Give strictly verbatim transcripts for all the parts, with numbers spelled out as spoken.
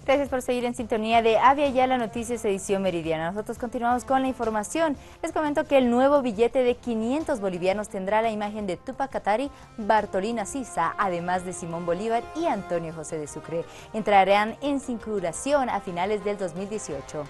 Gracias por seguir en sintonía de Avia Yala Noticias edición meridiana. Nosotros continuamos con la información. Les comento que el nuevo billete de quinientos bolivianos tendrá la imagen de Tupac Katari, Bartolina Sisa, además de Simón Bolívar y Antonio José de Sucre. Entrarán en circulación a finales del dos mil dieciocho.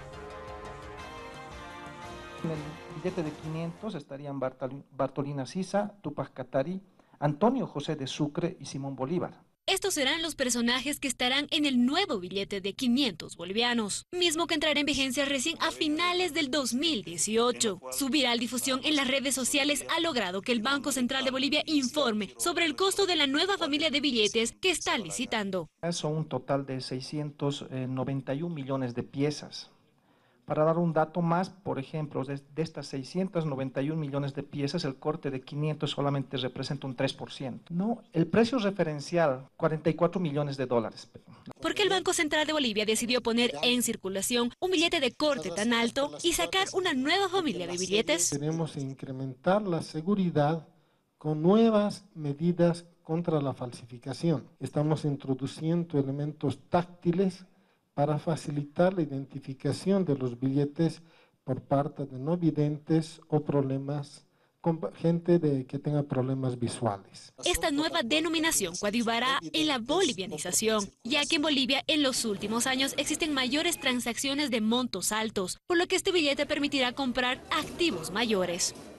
En el billete de quinientos estarían Bartolina Sisa, Tupac Katari, Antonio José de Sucre y Simón Bolívar. Estos serán los personajes que estarán en el nuevo billete de quinientos bolivianos, mismo que entrará en vigencia recién a finales del dos mil dieciocho. Su viral difusión en las redes sociales ha logrado que el Banco Central de Bolivia informe sobre el costo de la nueva familia de billetes que está licitando. Son un total de seiscientos noventa y un millones de piezas. Para dar un dato más, por ejemplo, de, de estas seiscientos noventa y un millones de piezas, el corte de quinientos solamente representa un tres por ciento. No, el precio referencial, cuarenta y cuatro millones de dólares. ¿Por qué el Banco Central de Bolivia decidió poner en circulación un billete de corte tan alto y sacar una nueva familia de billetes? Tenemos que incrementar la seguridad con nuevas medidas contra la falsificación. Estamos introduciendo elementos táctiles para facilitar la identificación de los billetes por parte de no videntes o problemas con gente de, que tenga problemas visuales. Esta nueva denominación coadyuvará en la bolivianización, ya que en Bolivia en los últimos años existen mayores transacciones de montos altos, por lo que este billete permitirá comprar activos mayores.